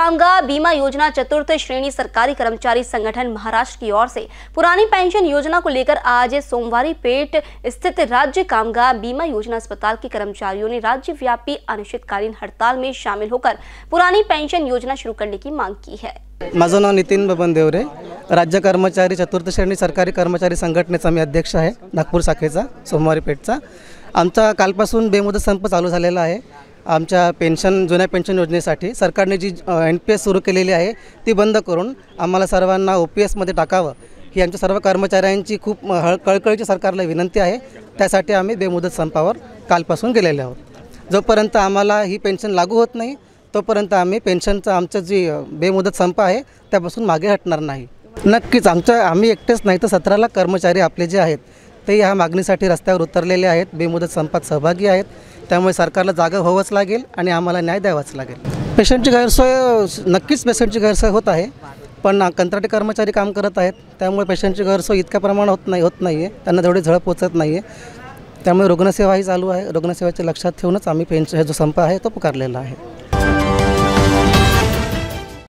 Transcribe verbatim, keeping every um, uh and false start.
कामगार बीमा योजना चतुर्थ श्रेणी सरकारी कर्मचारी संगठन महाराष्ट्र की ओर से पुरानी पेंशन योजना को लेकर आज सोमवारी पेट स्थित राज्य कामगार बीमा योजना अस्पताल के कर्मचारियों ने राज्यव्यापी अनिश्चितकालीन हड़ताल में शामिल होकर पुरानी पेंशन योजना शुरू करने की मांग की है। माझं नाव नितीन बबन देवरे, राज्य कर्मचारी चतुर्थ श्रेणी सरकारी कर्मचारी संघटनेचा मी अध्यक्ष आहे, नागपूर शाखेचा सोमवारी पेठचा। आमचा कालपासून बेमुदत संप चालू झालेला आहे। आमच्या पेन्शन जुन्या पेन्शन योजनेसाठी सरकारने जी एन पी एस सुरू केलेली आहे ती बंद करून आम्हाला सर्वांना ओ पी एसमध्ये टाकावं ही आमच्या सर्व कर्मचाऱ्यांची खूप कळकळीची सरकारला विनंती आहे। त्यासाठी आम्ही बेमुदत संपावर कालपासून गेलेले आहोत। जोपर्यंत आम्हाला ही पेन्शन लागू होत नाही तोपर्यंत आम्ही पेन्शनचा आमचं जी बेमुदत संप आहे त्यापासून मागे हटणार नाही। नक्कीच आमच्या आम्ही एकटेच नाही तर सतरा लाख कर्मचारी आपले जे आहेत ते ह्या मागणीसाठी रस्त्यावर उतरलेले आहेत, बेमुदत संपात सहभागी आहेत। त्यामुळे सरकारला जागा व्हावंच लागेल आणि आम्हाला न्याय द्यावाच लागेल। पेशंटची गैरसोय नक्कीच पेशंटची गैरसोय होत आहे, पण कंत्राटी कर्मचारी काम करत आहेत त्यामुळे पेशंटची गैरसोय इतक्या प्रमाणात होत नाही होत नाही आहे त्यांना तेवढी झळ पोचत नाही आहे। त्यामुळे रुग्णसेवाही चालू आहे। रुग्णसेवेचे लक्षात ठेवूनच आम्ही पेन्शन जो संप आहे तो पुकारलेला आहे।